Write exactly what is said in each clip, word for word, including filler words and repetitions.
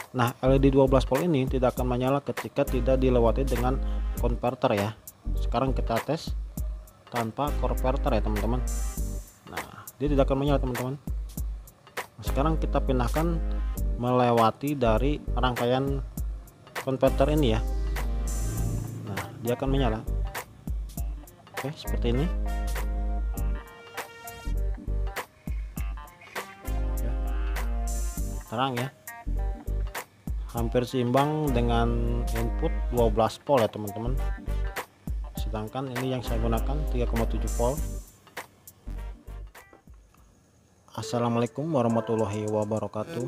Nah, L E D dua belas volt ini tidak akan menyala ketika tidak dilewati dengan konverter ya. Sekarang kita tes tanpa konverter ya teman-teman. Nah, dia tidak akan menyala teman-teman. Nah, sekarang kita pindahkan melewati dari rangkaian konverter ini ya. Nah, dia akan menyala. Oke, seperti ini. Terang ya, hampir seimbang dengan input dua belas volt ya teman-teman, sedangkan ini yang saya gunakan tiga koma tujuh volt. Assalamualaikum warahmatullahi wabarakatuh.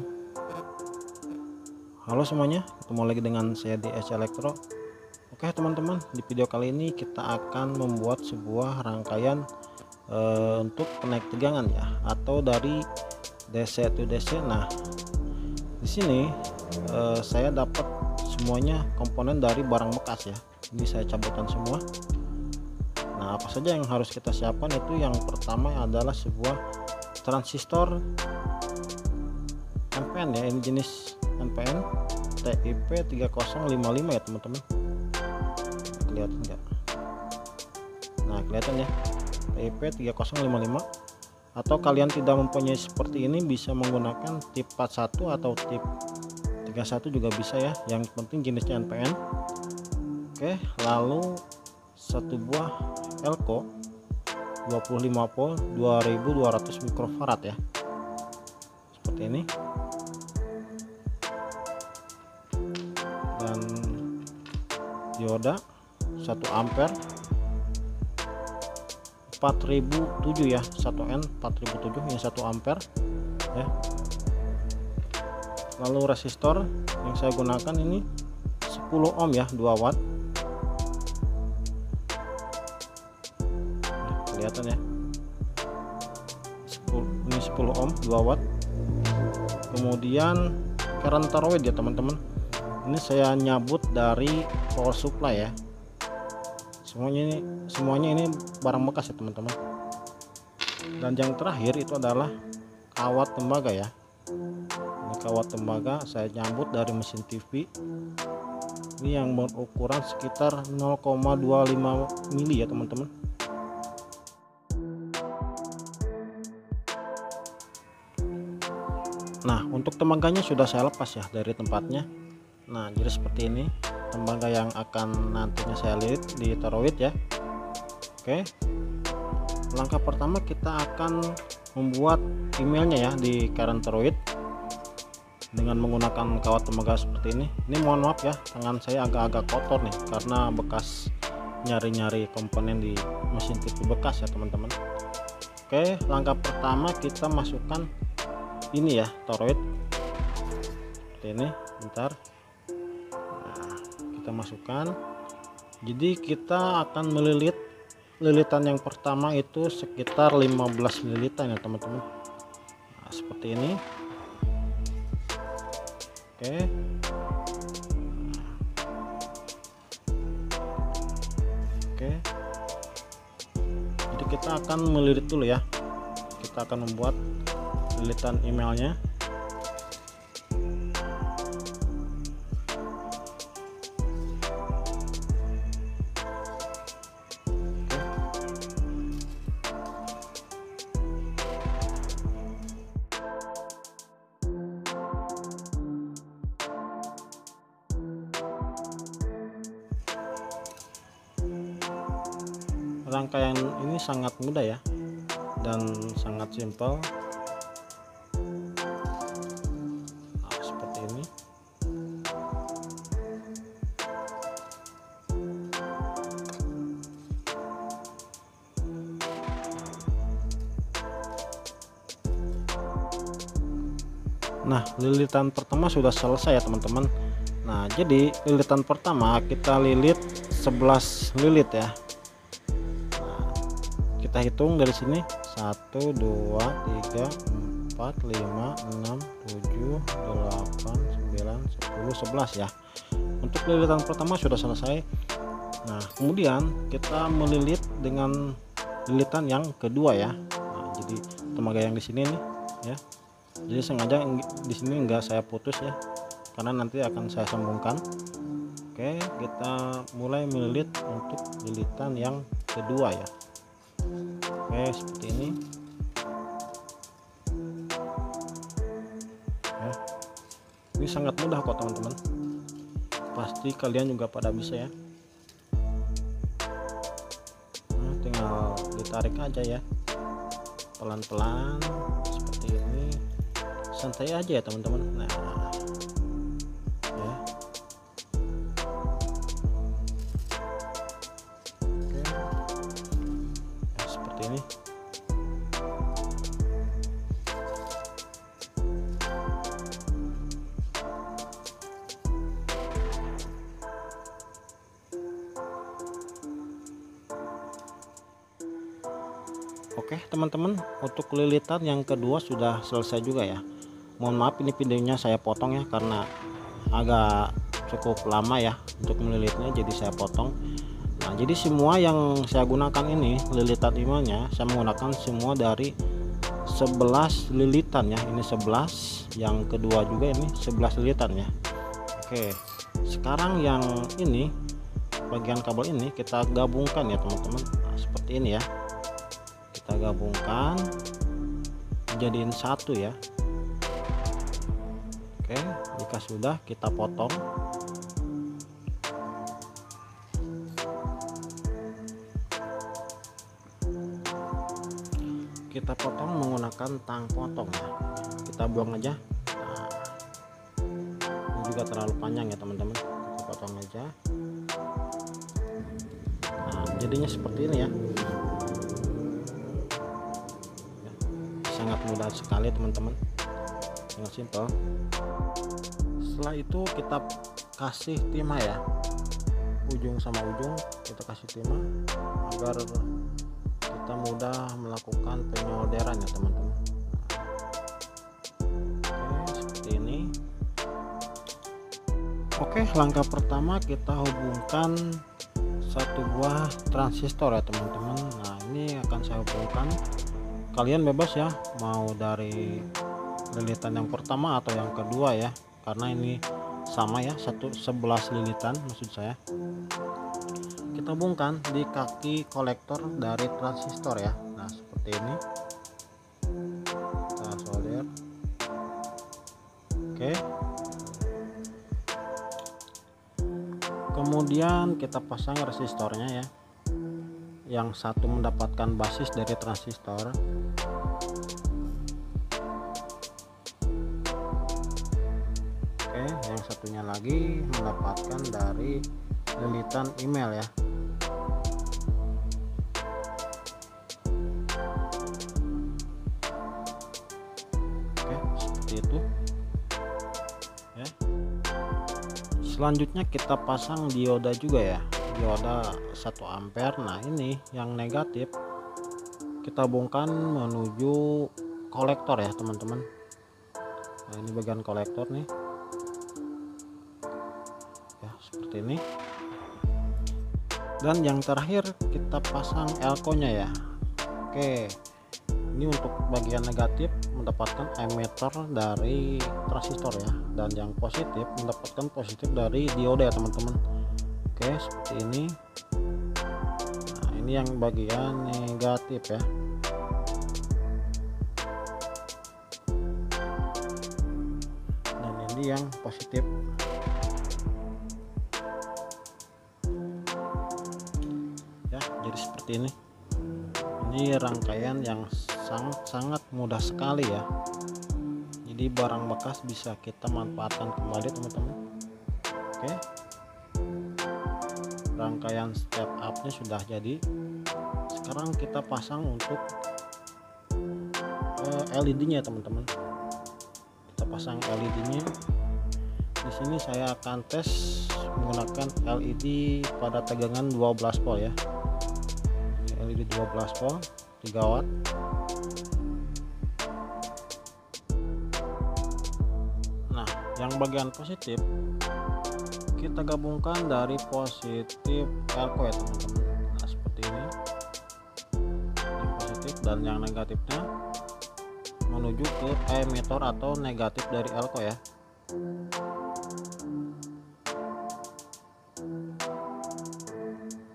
Halo semuanya, ketemu lagi dengan saya di S Elektro. Oke teman-teman, di video kali ini kita akan membuat sebuah rangkaian e, untuk penaik tegangan ya, atau dari D C to D C. Nah, di sini eh, saya dapat semuanya komponen dari barang bekas ya. Ini saya cabutkan semua. Nah, apa saja yang harus kita siapkan itu, yang pertama adalah sebuah transistor N P N ya. Ini jenis N P N T I P tiga nol lima lima ya teman-teman. Kelihatan enggak? Nah, kelihatan ya, T I P tiga nol lima lima. Atau kalian tidak mempunyai seperti ini, bisa menggunakan tip empat puluh satu atau tip tiga puluh satu juga bisa ya, yang penting jenisnya N P N. Oke, lalu satu buah elko dua puluh lima volt dua ribu dua ratus mikrofarad ya, seperti ini. Dan dioda satu ampere empat ribu tujuh ya, satu N empat ribu tujuh, yang satu ampere ya. Lalu resistor yang saya gunakan ini sepuluh ohm ya, dua watt. Nah, kelihatan ya, sepuluh, ini sepuluh ohm dua watt. Kemudian current toroid ya teman-teman, ini saya nyabut dari power supply ya. Semuanya ini semuanya ini barang bekas ya teman-teman. Dan yang terakhir itu adalah kawat tembaga ya. Ini kawat tembaga saya nyambut dari mesin T V. Ini yang berukuran sekitar nol koma dua lima mili ya teman-teman. Nah, untuk tembaganya sudah saya lepas ya dari tempatnya. Nah, jadi seperti ini tembaga yang akan nantinya saya lilit di toroid ya. Oke, langkah pertama kita akan membuat emailnya ya di current toroid dengan menggunakan kawat tembaga seperti ini. Ini mohon maaf ya, tangan saya agak-agak kotor nih karena bekas nyari-nyari komponen di mesin T V bekas ya teman-teman. Oke, langkah pertama kita masukkan ini ya, toroid seperti ini. Bentar, kita masukkan. Jadi kita akan melilit, lilitan yang pertama itu sekitar lima belas lilitan ya teman-teman. Nah, seperti ini. Oke, oke, jadi kita akan melilit dulu ya. Kita akan membuat lilitan emailnya. Rangkaian ini sangat mudah ya, dan sangat simpel. Nah, seperti ini. Nah, lilitan pertama sudah selesai ya teman-teman. Nah, jadi lilitan pertama kita lilit sebelas lilit ya. Kita hitung dari sini satu, dua, tiga, empat, lima, enam, tujuh, delapan, sembilan, sepuluh, sebelas ya. Untuk lilitan pertama sudah selesai. Nah, kemudian kita melilit dengan lilitan yang kedua ya. Nah, jadi tembaga yang di sini nih ya. Jadi sengaja di sini enggak saya putus ya. karena nanti akan saya sambungkan. Oke, kita mulai melilit untuk lilitan yang kedua ya. Oke, seperti ini ya. Ini sangat mudah kok teman-teman, pasti kalian juga pada bisa ya. Nah, tinggal ditarik aja ya, pelan-pelan seperti ini, santai aja ya teman-teman. Nah ya, oke ya, seperti ini. Oke teman-teman, untuk lilitan yang kedua sudah selesai juga ya. Mohon maaf ini videonya saya potong ya, karena agak cukup lama ya untuk melilitnya, jadi saya potong. Nah jadi semua yang saya gunakan ini lilitan imelnya, saya menggunakan semua dari sebelas lilitan ya. Ini sebelas, yang kedua juga ini sebelas lilitan ya. Oke, sekarang yang ini bagian kabel ini kita gabungkan ya teman-teman. Nah, seperti ini ya, kita gabungkan jadiin satu ya. Oke, jika sudah kita potong. Kita potong menggunakan tang potong ya, kita buang aja. Nah, ini juga terlalu panjang ya teman-teman, kita potong aja. Nah, jadinya seperti ini ya. Sangat mudah sekali teman-teman, sangat simpel. Setelah itu kita kasih timah ya, ujung sama ujung kita kasih timah agar kita mudah melakukan penyolderan ya teman-teman. Oke, seperti ini. Oke, langkah pertama kita hubungkan satu buah transistor ya teman-teman. Nah ini akan saya hubungkan, kalian bebas ya mau dari lilitan yang pertama atau yang kedua ya, karena ini sama ya, satu sebelas lilitan maksud saya. Kita hubungkan di kaki kolektor dari transistor ya. Nah seperti ini kita solder. Oke, kemudian kita pasang resistornya ya, yang satu mendapatkan basis dari transistor. Oke, yang satunya lagi mendapatkan dari lilitan email ya. Oke, seperti itu ya. Selanjutnya kita pasang dioda juga ya, dioda satu ampere. Nah ini yang negatif kita hubungkan menuju kolektor ya teman-teman. Nah ini bagian kolektor nih ya, seperti ini. Dan yang terakhir kita pasang elko nya ya. Oke, ini untuk bagian negatif mendapatkan emitter dari transistor ya, dan yang positif mendapatkan positif dari dioda ya teman-teman. Oke, seperti ini. Nah ini yang bagian negatif ya. Dan ini yang positif. Ya, jadi seperti ini. Ini rangkaian yang sangat-sangat mudah sekali ya. Jadi barang bekas bisa kita manfaatkan kembali teman-teman. Oke, rangkaian step up nya sudah jadi. Sekarang kita pasang untuk uh, L E D nya teman-teman. Kita pasang L E D nya. Di sini saya akan tes menggunakan L E D pada tegangan dua belas volt ya. L E D dua belas volt tiga watt. Nah yang bagian positif kita gabungkan dari positif elko ya teman-teman. Nah seperti ini yang positif, dan yang negatifnya menuju ke emitter atau negatif dari elko ya.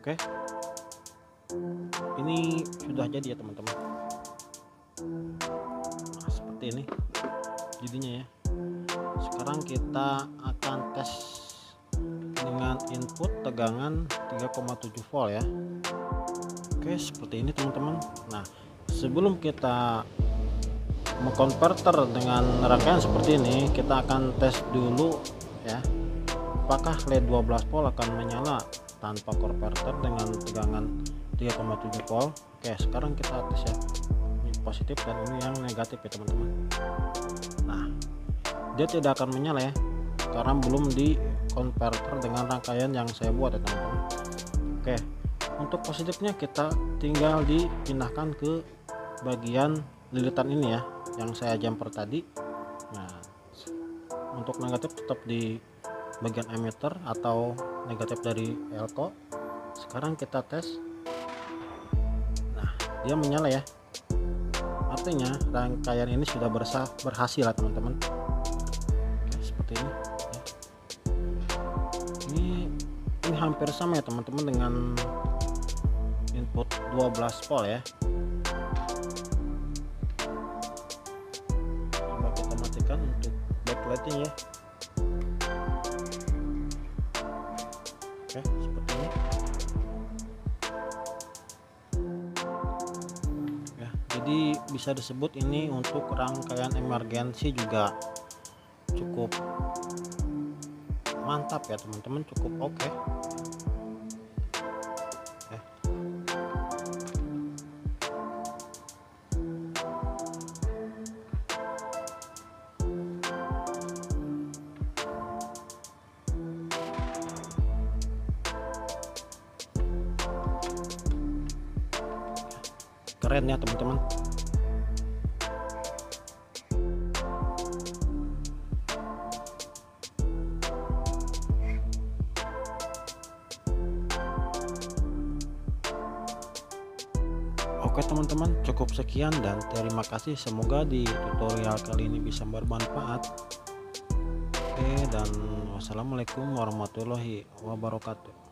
Oke, ini sudah jadi ya teman-teman. Nah, seperti ini jadinya ya. Sekarang kita akan tes dengan input tegangan tiga koma tujuh volt ya. Oke, seperti ini teman-teman. Nah, sebelum kita mengkonverter dengan rangkaian seperti ini, kita akan tes dulu ya, apakah L E D dua belas volt akan menyala tanpa konverter dengan tegangan tiga koma tujuh volt. Oke, sekarang kita tes ya, ini positif dan ini yang negatif ya teman-teman. Nah, dia tidak akan menyala ya, karena belum di konverter dengan rangkaian yang saya buat ya teman-teman. Oke, untuk positifnya kita tinggal dipindahkan ke bagian lilitan ini ya, yang saya jumper tadi. Nah, untuk negatif tetap di bagian emitter atau negatif dari elko. Sekarang kita tes. Nah, dia menyala ya, artinya rangkaian ini sudah bersah, berhasil ya teman-teman. Oke, seperti ini ya. ini ini hampir sama ya teman-teman dengan input dua belas volt ya. Coba kita matikan untuk backlighting ya. Oke, seperti ini ya. Jadi bisa disebut ini untuk rangkaian emergensi juga cukup mantap ya teman-teman, cukup oke okay. Ya. Keren ya teman-teman. Oke teman-teman, cukup sekian dan terima kasih. Semoga di tutorial kali ini bisa bermanfaat. Oke, dan wassalamualaikum warahmatullahi wabarakatuh.